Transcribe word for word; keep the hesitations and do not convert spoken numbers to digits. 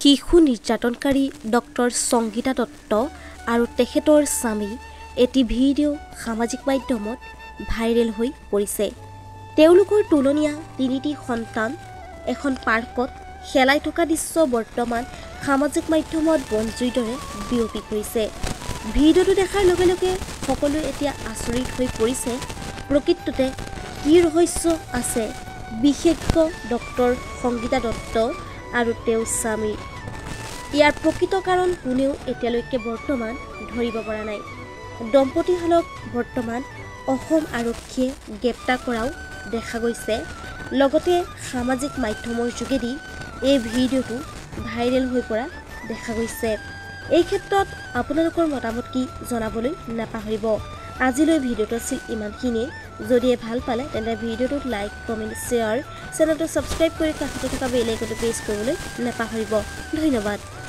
শিশু নিৰ্যাতনকাৰী ডক্টৰ সংগীতা দত্ত আৰু তেখেতৰ স্বামী এটি ভিডিঅ' সামাজিক মাধ্যমত ভাইৰেল হৈ পৰিছে। তেওঁলোকৰ তুলনীয়া তিনিটি সন্তান এখন পাৰ্কত খেলাই থকা দৃশ্য বৰ্তমান সামাজিক মাধ্যমত বনজুইৰ দৰে বিয়পি পৰিছে। ভিডিঅ'টো দেখাৰ লগে লগে সকলোৱে এতিয়া আচৰিত হৈ পৰিছে। প্ৰকৃততে কি ৰহস্য আছে বিশেষজ্ঞ ডক্টৰ সংগীতা দত্ত আৰু তেওঁৰ স্বামী? ইয়াৰ প্ৰকৃত কাৰণ কোনেও এতিয়ালৈকে বৰ্তমান ধৰিব পৰা নাই। দম্পতীহালক বৰ্তমান অসম আৰক্ষীয়ে গ্ৰেপ্তাৰ কৰাও দেখা গৈছে। লগতে সামাজিক মাধ্যমৰ যোগেদি এই ভিডিঅ'টো ভাইৰেল হৈ পৰা দেখা গৈছে। এই ক্ষেত্ৰত আপোনালোকৰ মতামত কি জনাবলৈ নাপাহৰিব। আজিলৈ ভিডিঅ'টো আছিল ইমানখিনিয়ে। যদিহে ভাল পালে তেন্তে ভিডিঅ'টোত লাইক, কমেণ্ট, শ্বেয়াৰ, চেনেলটো ছাবস্ক্ৰাইব কৰি কাষতে থকা বেল আইকনটো প্ৰেছ কৰিবলৈ নাপাহৰিব। ধন্যবাদ।